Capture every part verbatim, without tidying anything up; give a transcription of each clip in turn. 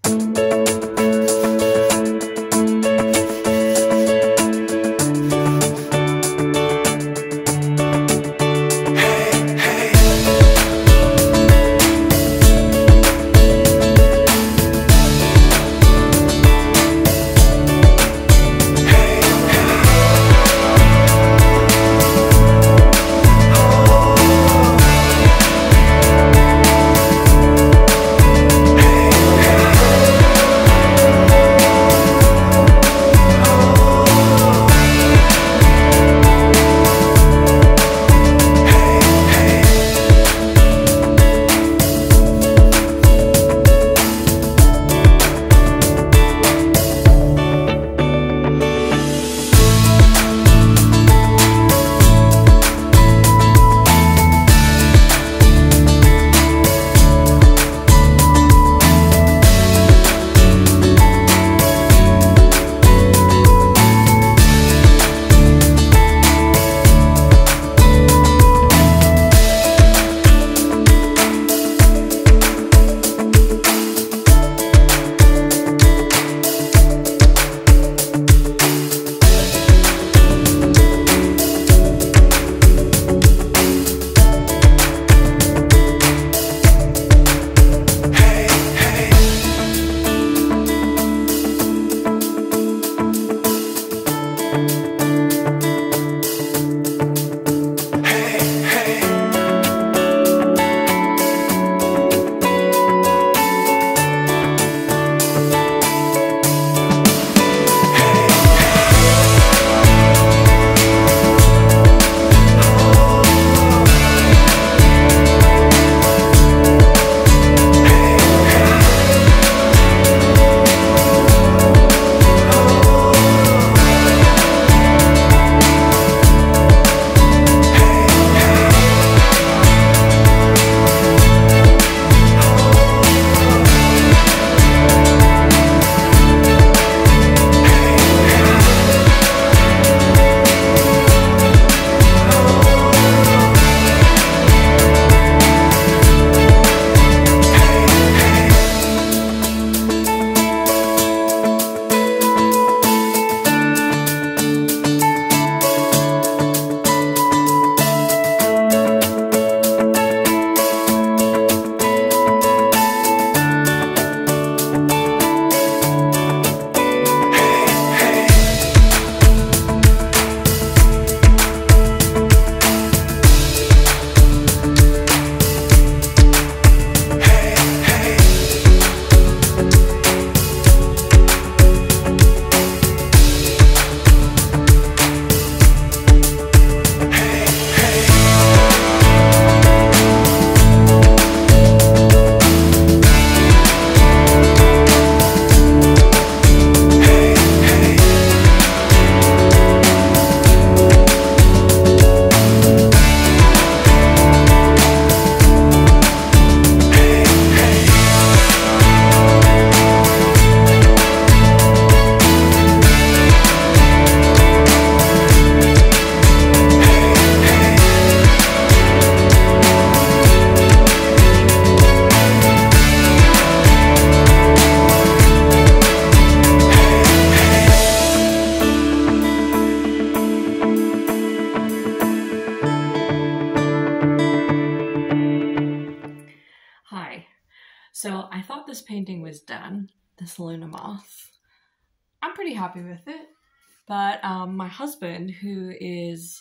So I thought this painting was done, this Luna Moth. I'm pretty happy with it, but um, my husband, who is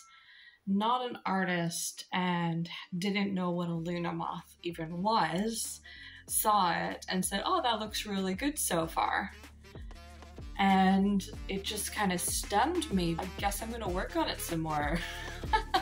not an artist and didn't know what a Luna Moth even was, saw it and said, oh, that looks really good so far. And it just kind of stunned me. I guess I'm gonna work on it some more.